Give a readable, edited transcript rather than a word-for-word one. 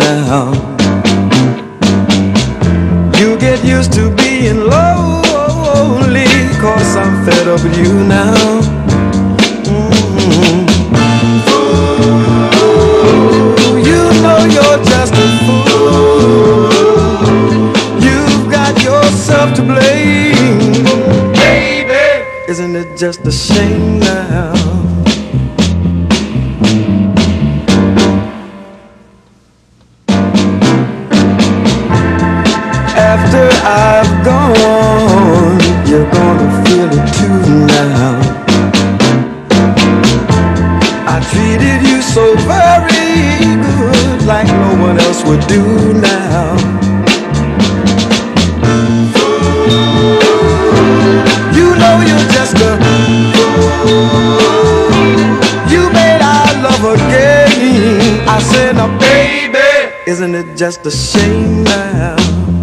now. You get used to being lonely, 'cause I'm fed up with you now. Ooh, you know you're just a fool. You've got yourself to blame, baby. Isn't it just a shame now? After I've gone, you're gonna feel it too now. I treated you so very good, like no one else would do now. You know you're just a fool. You made our love a game. I said, now baby, isn't it just a shame now?